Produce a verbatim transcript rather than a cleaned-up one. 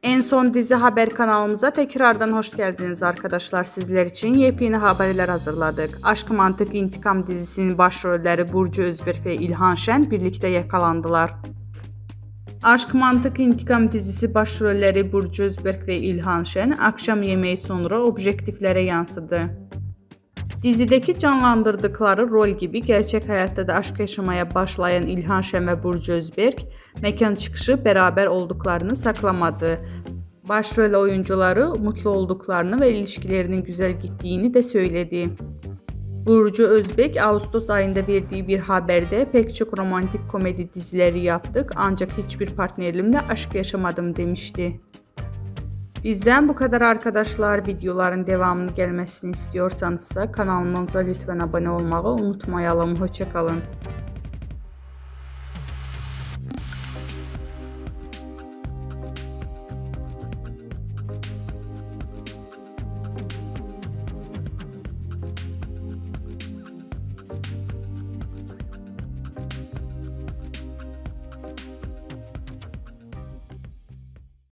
En son dizi haber kanalımıza tekrardan hoş geldiniz arkadaşlar. Sizler için yepyeni haberler hazırladık. Aşk Mantık İntikam dizisinin başrolleri Burcu Özberk ve İlhan Şen birlikte yakalandılar. Aşk Mantık İntikam dizisi başrolleri Burcu Özberk ve İlhan Şen akşam yemeği sonra objektiflere yansıdı. Dizideki canlandırdıkları rol gibi gerçek hayatta da aşk yaşamaya başlayan İlhan Şen ve Burcu Özberk mekan çıkışı beraber olduklarını saklamadı. Başrol oyuncuları mutlu olduklarını ve ilişkilerinin güzel gittiğini de söyledi. Burcu Özberk Ağustos ayında verdiği bir haberde pek çok romantik komedi dizileri yaptık ancak hiçbir partnerimle aşk yaşamadım demişti. Bizden bu kadar arkadaşlar. Videoların devamını gelmesini istiyorsanız kanalımıza lütfen abone olmayı unutmayalım. Hoşça kalın.